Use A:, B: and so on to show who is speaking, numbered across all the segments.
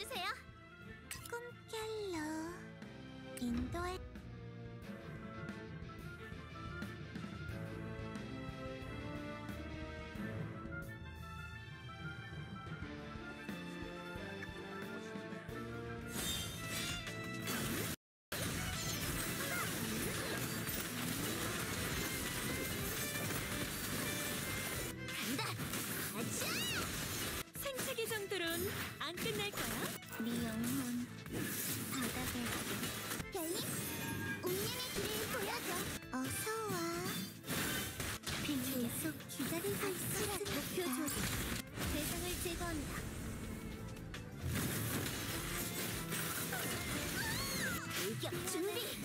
A: 해주세요. 꿈결로 인도해.
B: 생채기 정도론 안 끝날 거야.
A: 네 영혼 바닥에 별님 운명의 길을 보여줘. 어서와. 계속 기다리고 있었으니까. 목표 조준. 대상을 제거한다. 일격 준비.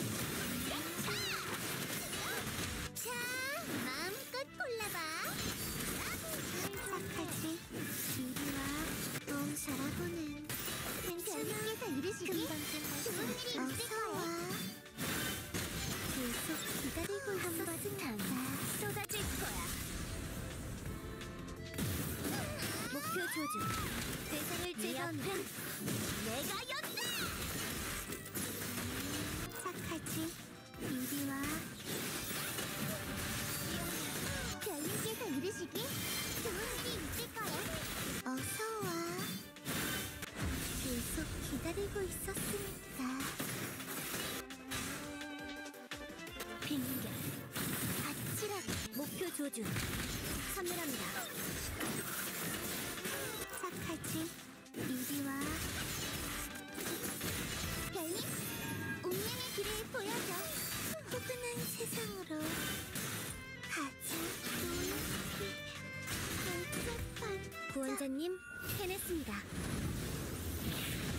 A: 자, 마음껏 골라봐. 착하지. 이리와. 너무 잘하고는. 별님께서 이르시기 좋은 일이 있을 거야. 계속 기다리고 있었으니까 쏟아질 거야. 목표 조준. 대상을 제거한다. 내가 연다. 착하지. 이리와. 별님께서 이르시기 좋은 일이 있을 거야. 어서와. 계속 기다리고 있었으니까. 빙결. 아찔하게. 목표 조준. 선멸합니다. 착하지. 이리와. 별님, 운명의 길을 보여줘. 포근한 세상으로 가자. 복잡한 구원자님 해냈습니다.